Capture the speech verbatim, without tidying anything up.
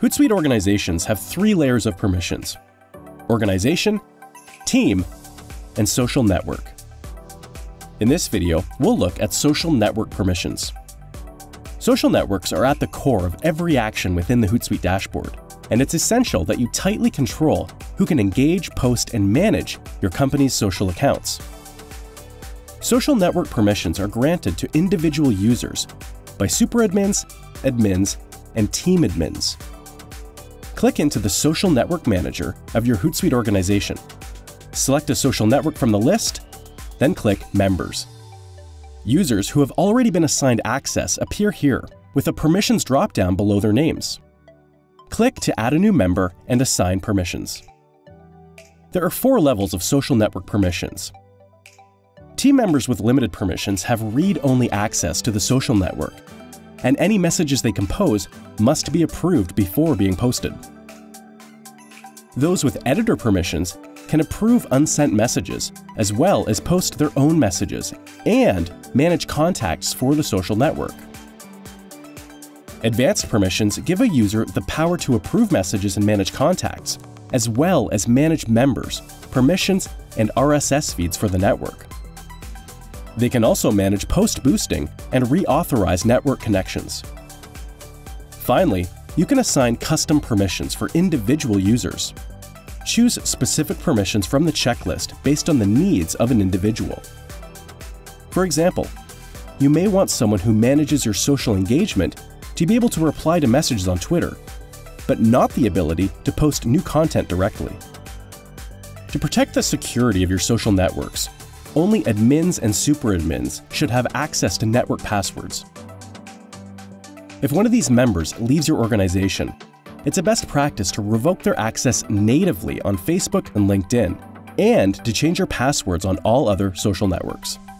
Hootsuite organizations have three layers of permissions: organization, team, and social network. In this video, we'll look at social network permissions. Social networks are at the core of every action within the Hootsuite dashboard, and it's essential that you tightly control who can engage, post, and manage your company's social accounts. Social network permissions are granted to individual users by superadmins, admins, and team admins. Click into the Social Network Manager of your Hootsuite organization. Select a social network from the list, then click Members. Users who have already been assigned access appear here with a permissions dropdown below their names. Click to add a new member and assign permissions. There are four levels of social network permissions. Team members with limited permissions have read-only access to the social network, and any messages they compose must be approved before being posted. Those with editor permissions can approve unsent messages, as well as post their own messages and manage contacts for the social network. Advanced permissions give a user the power to approve messages and manage contacts, as well as manage members, permissions, and R S S feeds for the network. They can also manage post boosting and reauthorize network connections. Finally, you can assign custom permissions for individual users. Choose specific permissions from the checklist based on the needs of an individual. For example, you may want someone who manages your social engagement to be able to reply to messages on Twitter, but not the ability to post new content directly. To protect the security of your social networks, only admins and superadmins should have access to network passwords. If one of these members leaves your organization, it's a best practice to revoke their access natively on Facebook and LinkedIn, and to change your passwords on all other social networks.